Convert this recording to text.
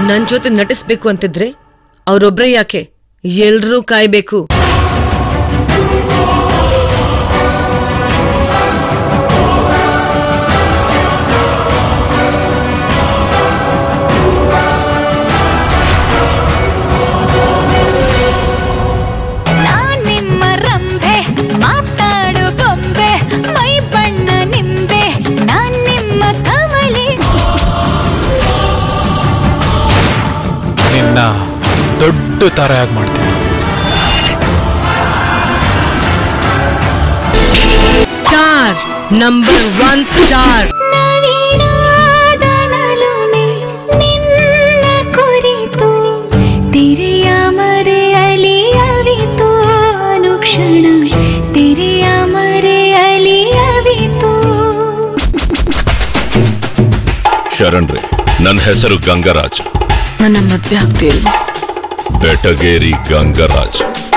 ನನ್ ಜೊತೆ ನಟಿಸ್ಬೇಕು ಅಂತಿದ್ರೆ ಅವ್ರೊಬ್ರೇ ಯಾಕೆ, ಎಲ್ರೂ ಕಾಯ್ಬೇಕು. ದೊಡ್ಡ ತಾರೆಯಾಗಿ ಮಾಡ್ತೀನಿ. Star number 1 star. ತೆರೆಯ ಮರೆಯಲಿ ಅವಿತು ಅನುಕ್ಷಣ, ತೆರೆಯ ಮರೆಯಲಿ ಅವಿತು. ಶರಣ್ರೆ, ನನ್ನ ಹೆಸರು ಗಂಗರಾಜ್. ನನ್ನ ಮದ್ವೆ ಆಗ್ತಿಲ್ವಾ? ಬೆಟಗೇರಿ ಗಂಗರಾಜ್.